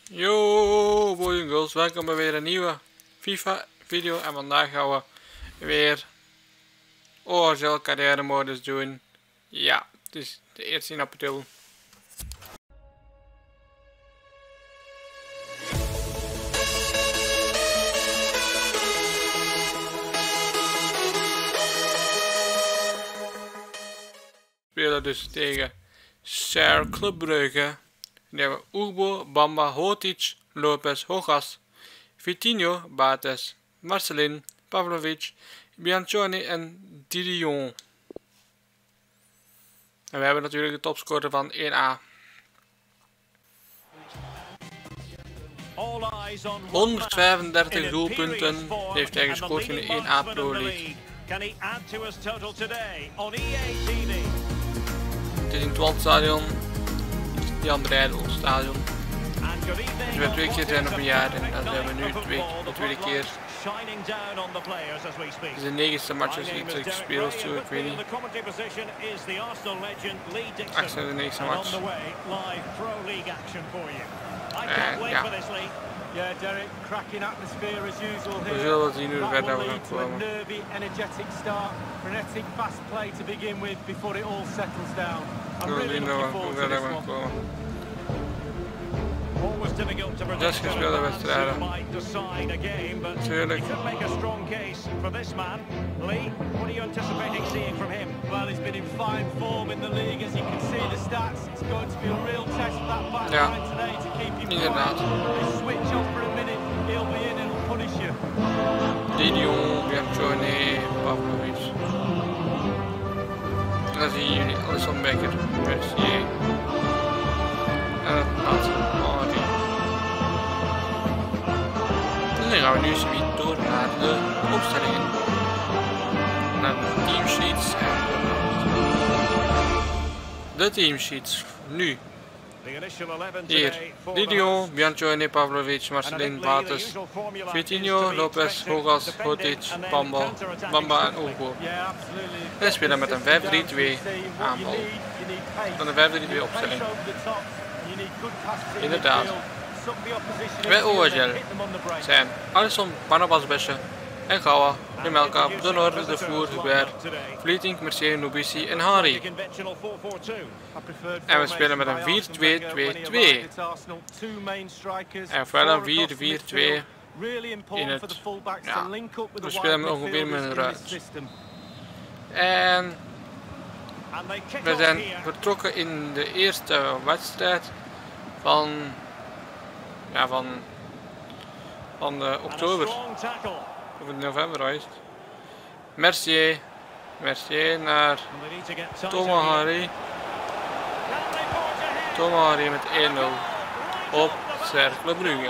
Yo boys en girls, welkom bij weer een nieuwe FIFA video en vandaag gaan we weer OHL carrière modus doen. Ja, het is de 1 april. We spelen dus tegen Cercle Club Brugge. Dan hebben we Ugbo, Bamba, Hotic, Lopez, Hogas, Vitinho, Bates, Marcelin, Pavlovic, Biancioni en Didion. En we hebben natuurlijk de topscorer van 1A. 135 doelpunten heeft hij gescoord in de 1A Pro League. Het is in het Waldstadion. Die andere Eidel stadion. Dus we 2 keer zijn op een jaar en dan zijn we nu de tweede keer. Het is de 9e match als ik gespeeld zo, ik weet niet. 8e match. Ja. We zullen wel zien hoe ver we gaan komen. We zullen zien hoe ver we gaan komen. 6 gespeelde wedstrijden. Natuurlijk. Ja, inderdaad. Didion, Biancioni, Pavlovic. Dan zien jullie Alisson Becker, Mercier. En het laatste. En dan gaan we nu zoiets door naar de opstellingen. Naar de teamsheets. De teamsheets. Nu. Hier. Didion, Biancioni, Pavlovic, Marcelin, Bates, Vitinho, Lopez, Hogas, Hotic, Bamba en Ugbo. En spelen met een 5-3-2 aanval. Dan een 5-3-2 opstelling. Inderdaad. Bij OHL zijn Alisson, Barnabas Besje en Gawa, Jemelka, De Noorde, De Vloer, Hubert, Vlieting, Mercier, Nubisi en Hari. En we spelen met een 4-2-2-2. En verder een 4-4-2 in het... Ja, we spelen ongeveer met een ruit. En we zijn vertrokken in de eerste wedstrijd van de oktober, of het november is. Mercier naar Thomas Hari met 1-0 op Cercle Brugge.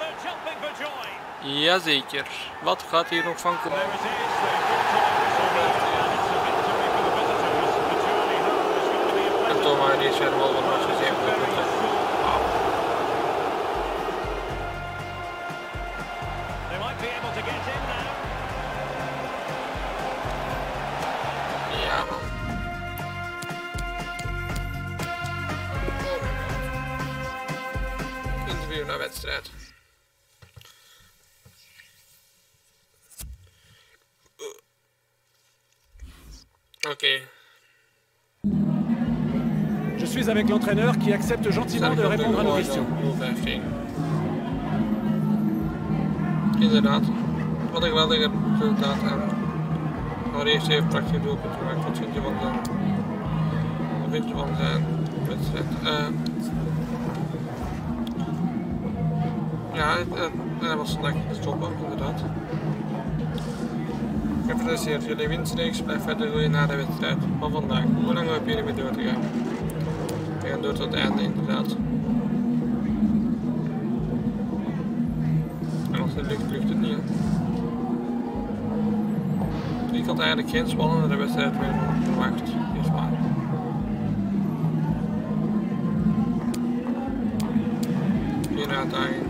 Jazeker, wat gaat hier nog van komen? En Thomas Hari is weer wel wat matches 7 punten. Naar wedstrijd. Oké. Je suis avec l'entraîneur qui accepte gentiment de répondre à nos questions. Inderdaad. Wat een geweldige resultaat en Hari heeft 7 prachtige doelpunten gemaakt. Wat vind je van zijn wedstrijd? Ja, hij was vandaag te stoppen, inderdaad. Gefeliciteerd, jullie winstreeks blijft verder groeien na de wedstrijd van vandaag. Hoe lang hebben jullie weer door te gaan? We gaan door tot het einde, inderdaad. En als het lukt het niet. Hè. Ik had eigenlijk geen spannende wedstrijd meer verwacht, is waar. Geen uitdaging.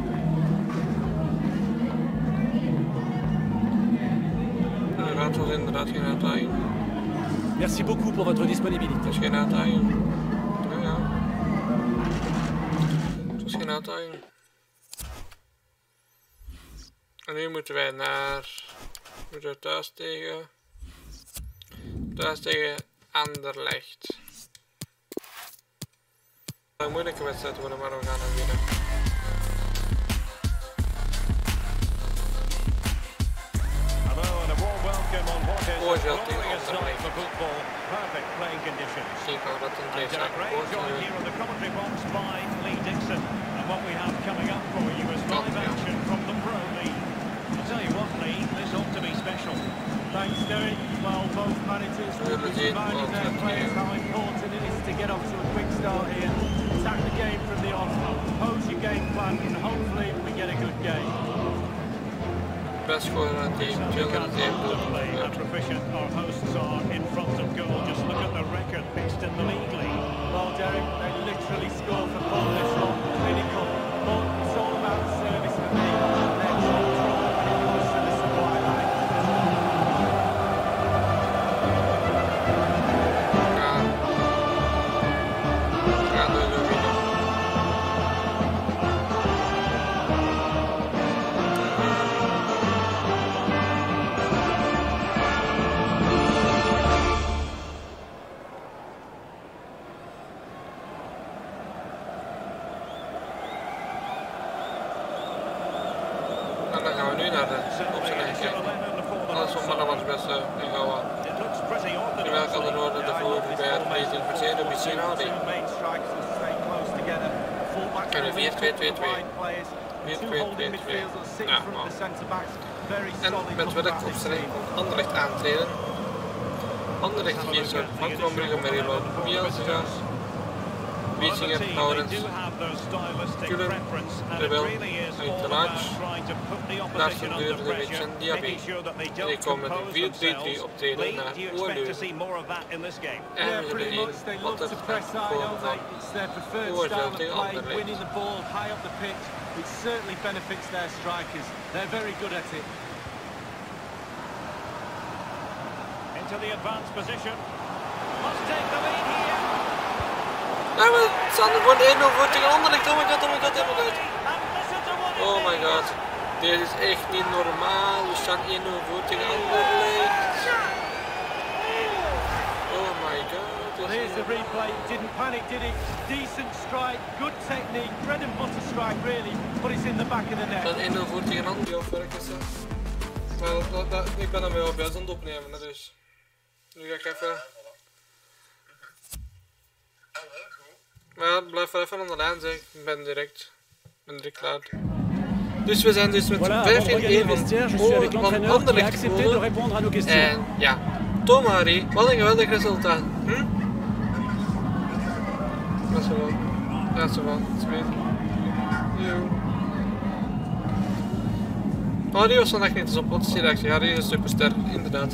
Het was inderdaad geen uitdaging. Merci beaucoup pour votre disponibilité. Het was geen uitdaging. Ja. Het was geen uitdaging. En nu moeten wij thuis tegen Anderlecht. Een moeilijke wedstrijd worden, maar we gaan hem winnen. Oorzaak tegen Anderlecht. Zien we dat een deze Thanks, Derek. Well, both managers will be reminding their players how important it is to get off to a quick start here. Attack the game from the off, pose your game plan, and hopefully we get a good game. Best scorer aan het team, 201 doelpunten. How proficient our hosts are in front of goal. Just look at the record fixed in the league. Well, Derek, they literally score for fun this one. Clinical, but it's all about service for me. They're top draw when it comes to the supply line. En dan gaan we nu naar de opstelling. Alles op mannen was best in Goa. Terwijl kan er worden de voor bij het meeting verzeden op Issei Hadi. En een 4-2-2-2. 4-2-2-2. Ja, maar. En met welke opstelling komt Anderlecht aantreden? Anderlecht kiest er Van Krombrugge, Merilo, Bielsa, Wiesinger, Laurens, Kulen, Rebel, Uitelaars, Larsen, Deurdevic en Diaby. En die komen met een 4-3-3 optreden naar Oorleu. En we zullen zien wat er gaat komen van Oorleu tegen Anderlecht. It certainly benefits their strikers. They're very good at it. Into the advanced position. Must take the lead here. Nou, we staan er gewoon 1-0 voor tegen Anderlecht. Oh my god, oh my god, oh my god. Oh my god. Dit is echt niet normaal. We staan 1-0 voor tegen Anderlecht. Oh my god. Well, here's the replay. Didn't panic, did it? Decent strike, good technique, bread and butter strike really, but it's in the back of the net. Dat 1-0 voor tegen Anderlecht, of werk is dat? Maar ik ben er wel bij aan het opnemen, dus. Nu ga ik even. Maar blijf wel even aan de lijn, zeg. Ik ben direct klaar. Dus we zijn dus met 15-1 van Anderlecht gewonnen. En ja, Tom Harry, wat een geweldig resultaat. Dat is wel. Dat is wel. Harry was vandaag niet eens op potentiereactie. Harry is een superster, inderdaad.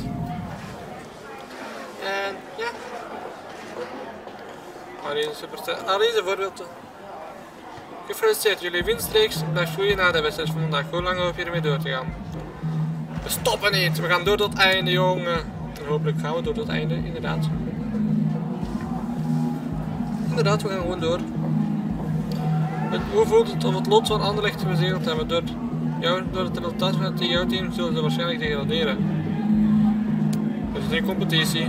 En ja. Harry is een superster. Harry is een voorbeeld. Gefeliciteerd, jullie winstreeks blijft groeien na de wedstrijd van vandaag. Hoe lang hoop je ermee door te gaan? We stoppen niet, we gaan door tot het einde, jongen. En hopelijk gaan we door tot het einde, inderdaad. Inderdaad, we gaan gewoon door. Hoe voelt het of het lot van Anderlecht verzegeld hebben? Door het resultaat van jouw team zullen ze waarschijnlijk degraderen. We zitten in competitie.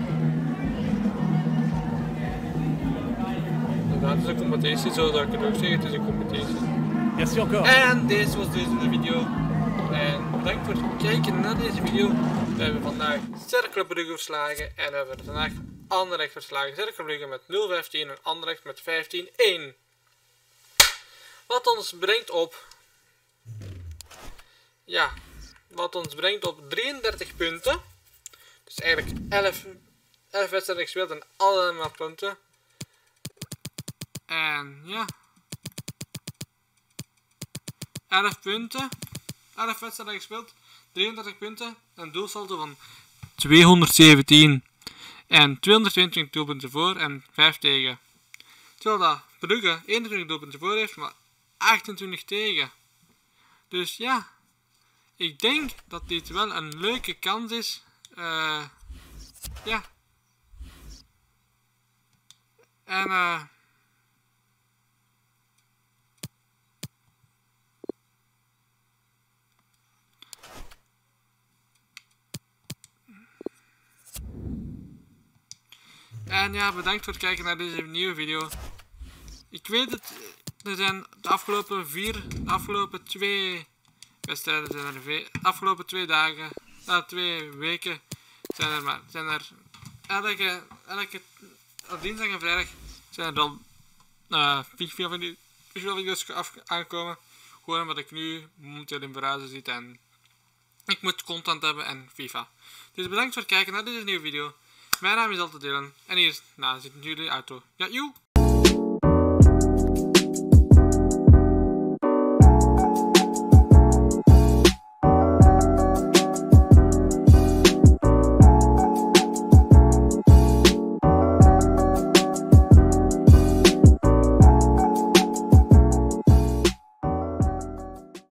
Inderdaad, het is een competitie, zo zou ik het ook zeggen, het is een competitie. En deze was dus de video. En bedankt voor het kijken naar deze video. We hebben vandaag Cercle Brugge verslagen en we hebben vandaag Anderlecht verslagen. Cercle Brugge met 0-15 en Anderlecht met 15-1. Wat ons brengt op... Ja, wat ons brengt op 33 punten. Dus eigenlijk 11 wedstrijden gespeeld en allemaal punten. En ja. 11 punten. 11 wedstrijden gespeeld. 33 punten. Een doelsaldo van 217. En 222 doelpunten voor en 5 tegen. Terwijl dat Brugge 21 doelpunten voor heeft, maar 28 tegen. Dus ja. Ik denk dat dit wel een leuke kans is. Ja. En En ja, bedankt voor het kijken naar deze nieuwe video. Ik weet het, er zijn de afgelopen 2 wedstrijden, de afgelopen 2 dagen, 2 weken, zijn er elke dinsdag en vrijdag zijn er al FIFA-video's aangekomen. Gewoon omdat ik nu momenteel in verhuizen zit en ik moet content hebben en FIFA. Dus bedankt voor het kijken naar deze nieuwe video. Mijn naam is Dylan en hier zit jullie auto. Ja, joe!